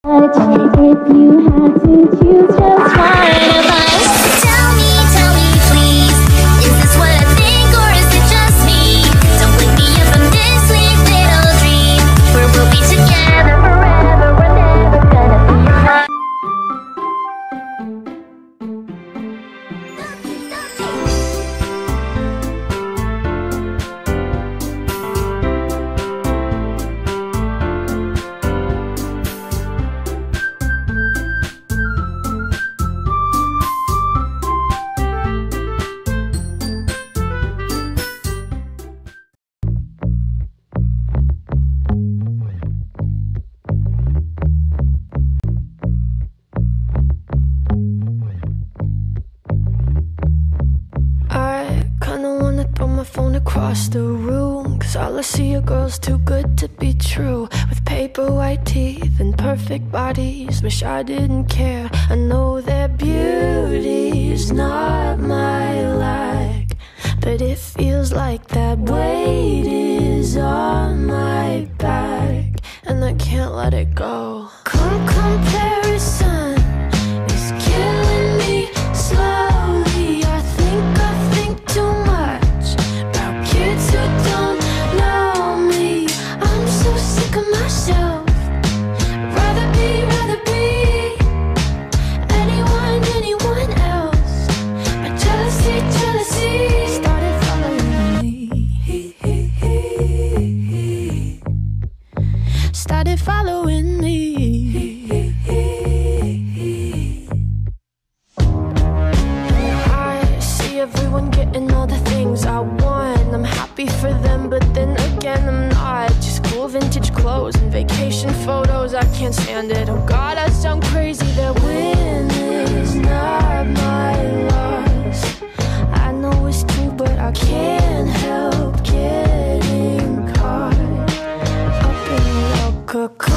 If you had to choose just one of us, Tell me, please, is this what I think or is it just me? Don't wake me up from this sweet little dream where we'll be together forever. We're never gonna be apart. I kinda wanna throw my phone across the room, 'cause all I see are girls too good to be true, with paper white teeth and perfect bodies. Wish I didn't care. I know their beauty's not my like, but it feels like that weight is on my back, and I can't let it go. Comparison is killing me slowly. I think too much about kids who don't know me. I'm so sick of myself. Rather be anyone else. But jealousy started following me. Started following me. I see everyone getting all the things I want. I'm happy for them, but then again I'm not. Just cool vintage clothes and vacation photos, I can't stand it. Oh God, I sound crazy. Their win is not my loss. I know it's true, but I can't help getting caught up in your cocoon.